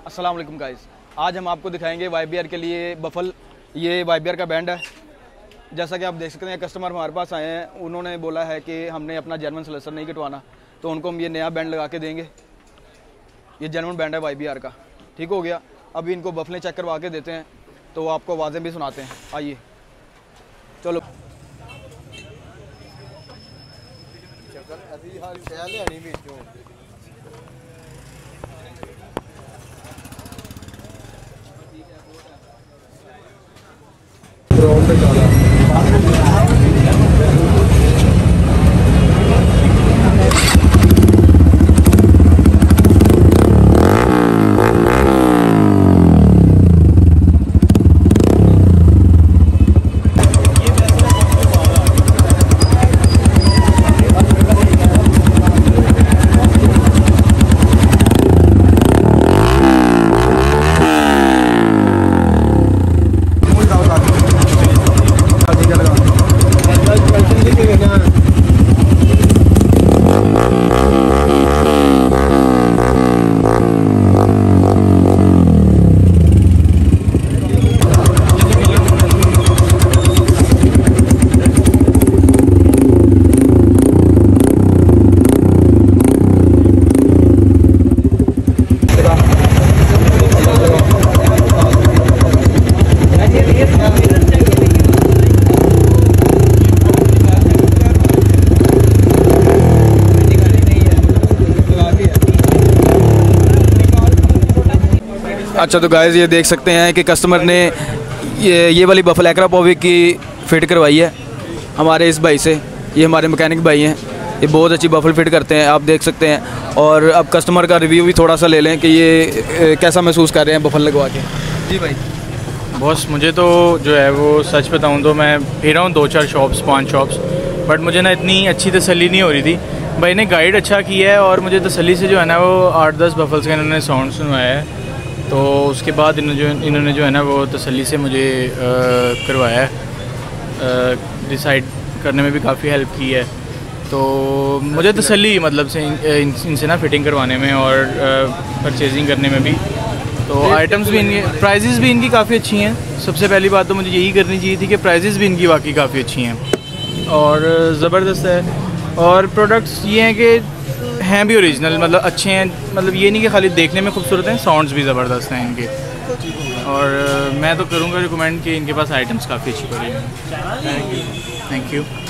अस्सलाम वालेकुम गाइस, आज हम आपको दिखाएंगे YBR के लिए बफल। ये YBR का बैंड है। जैसा कि आप देख सकते हैं, कस्टमर हमारे पास आए हैं, उन्होंने बोला है कि हमने अपना जर्मन सलेसर नहीं कटवाना, तो उनको हम ये नया बैंड लगा के देंगे। ये जर्मन बैंड है YBR का। ठीक हो गया। अभी इनको बफलें चेक करवा के देते हैं, तो आपको आवाज़ें भी सुनाते हैं। आइए चलो। अच्छा, तो गाइस ये देख सकते हैं कि कस्टमर ने ये वाली बफल एक्रापोविक की फ़िट करवाई है हमारे इस भाई से। ये हमारे मैकेनिक भाई हैं, ये बहुत अच्छी बफल फिट करते हैं, आप देख सकते हैं। और अब कस्टमर का रिव्यू भी थोड़ा सा ले लें कि ये कैसा महसूस कर रहे हैं बफल लगवा के। जी भाई। बॉस, मुझे तो जो है वो सच बताऊं तो मैं फिरा हूँ 2-4 शॉप्स 5 शॉप्स, बट मुझे ना इतनी अच्छी तसल्ली नहीं हो रही थी। भाई ने गाइड अच्छा किया है और मुझे तसल्ली से जो है ना वो 8-10 बफल्स का इन्होंने साउंड सुनवाया है। तो उसके बाद इन्होंने जो है ना वो तसल्ली से मुझे करवाया है, डिसाइड करने में भी काफ़ी हेल्प की है। तो मुझे तसल्ली मतलब से इनसे ना फिटिंग करवाने में और परचेजिंग करने में भी। तो आइटम्स भी इनके, प्राइजेज़ भी इनकी काफ़ी अच्छी हैं। सबसे पहली बात तो मुझे यही करनी चाहिए थी कि प्राइजेज़ भी इनकी वाकई काफ़ी अच्छी हैं और ज़बरदस्त है। और प्रोडक्ट्स ये हैं कि हैं भी ओरिजिनल, मतलब अच्छे हैं, मतलब ये नहीं कि खाली देखने में खूबसूरत हैं, साउंड्स भी ज़बरदस्त हैं इनके। और मैं तो करूँगा रिकमेंड कि इनके पास आइटम्स काफ़ी अच्छी पड़ी हैं। Thank you.